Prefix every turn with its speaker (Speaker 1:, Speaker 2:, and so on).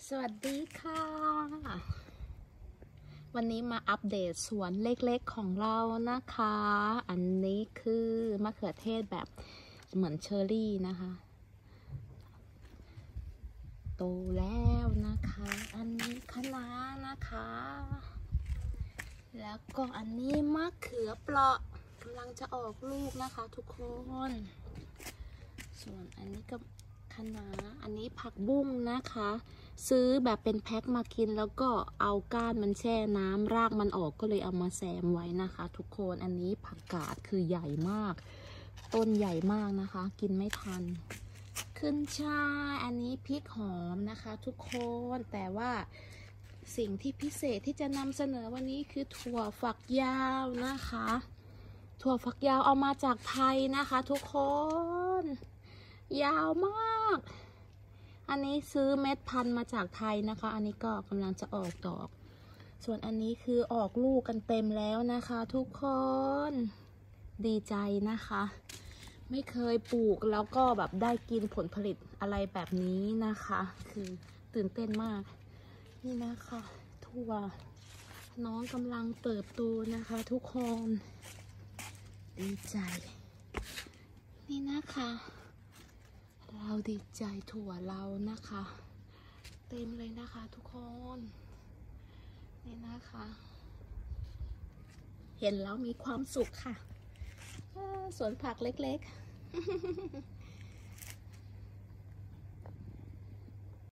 Speaker 1: สวัสดีค่ะวันนี้มาอัปเดตสวนเล็กๆของเรานะคะอันนี้คือมะเขือเทศแบบเหมือนเชอร์รี่นะคะโตแล้วนะคะอันนี้คะน้านะคะแล้วก็อันนี้มะเขือเปราะกำลังจะออกลูกนะคะทุกคนส่วนอันนี้ก็คะน้าอันนี้ผักบุ้งนะคะซื้อแบบเป็นแพ็คมากินแล้วก็เอาก้านมันแช่น้ำรากมันออกก็เลยเอามาแซมไว้นะคะทุกคนอันนี้ผักกาดคือใหญ่มากต้นใหญ่มากนะคะกินไม่ทันขึ้นช่ายอันนี้พริกหอมนะคะทุกคนแต่ว่าสิ่งที่พิเศษที่จะนำเสนอวันนี้คือถั่วฝักยาวนะคะถั่วฝักยาวเอามาจากไทยนะคะทุกคนยาวมากอันนี้ซื้อเม็ดพันธุ์มาจากไทยนะคะอันนี้ก็กำลังจะออกดอกส่วนอันนี้คือออกลูกกันเต็มแล้วนะคะทุกคนดีใจนะคะไม่เคยปลูกแล้วก็แบบได้กินผลผลิตอะไรแบบนี้นะคะคือตื่นเต้นมากนี่นะคะถั่วน้องกำลังเติบโตนะคะทุกคนดีใจนี่นะคะเราดีใจถั่วเรานะคะเต็มเลยนะคะทุกคนนี่นะคะเห็นแล้วมีความสุขค่ะสวนผักเล็กๆ